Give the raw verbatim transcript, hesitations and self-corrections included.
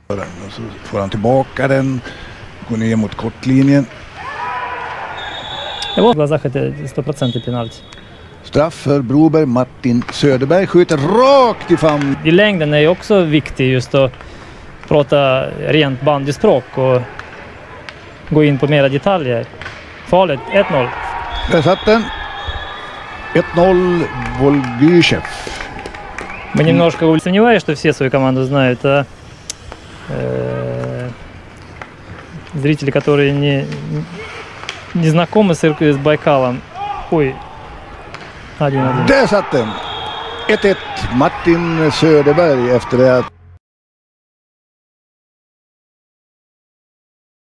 Och så får han tillbaka den, går ner mot kortlinjen. Det var bara sagt att sто procent i penalty. Straff för Broberg. Martin Söderberg skjuter rakt i famn. I längden är ju också viktigt just att prata rent bandyspråk och gå in på mera detaljer. Farligt, ett noll. Där satt den. ett noll Volgyshev. Мы немножко сомневаюсь, что все свою команду знают, а э, зрители, которые не, не знакомы с, с Байкалом. Ой, один один. Där satt den. ett ett Martin Söderberg efter det att